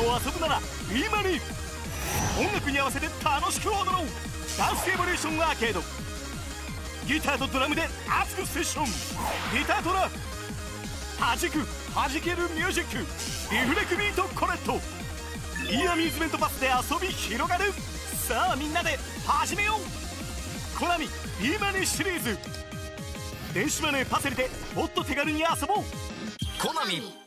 遊ぶなら今に。音楽に合わせて楽しく踊ろう。ダンスエボリューションアーケード。ギターとドラムで熱くセッション。ギタートラ弾く弾けるミュージック。リフレクビートコレット。いいアミューズメントパスで遊び広がる。さあみんなで始めよう。コナミ今にシリーズ。電子マネーパセリでもっと手軽に遊ぼう。 コナミ。